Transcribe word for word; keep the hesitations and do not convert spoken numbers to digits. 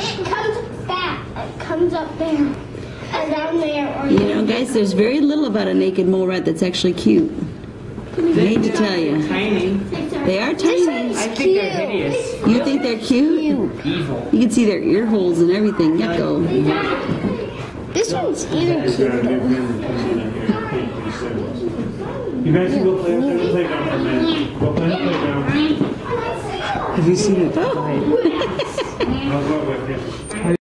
It comes back. It comes up there. Or down there. Or You know, guys, there's very little about a naked mole rat that's actually cute. I hate to tell you. Tiny. They are tiny. I think they're hideous. You think they're cute? Evil. You can see their ear holes and everything. Yucko. This one's even cute. You guys can go play outside the playground for a minute. Go play in the playground. Have you seen it? I'll go with you.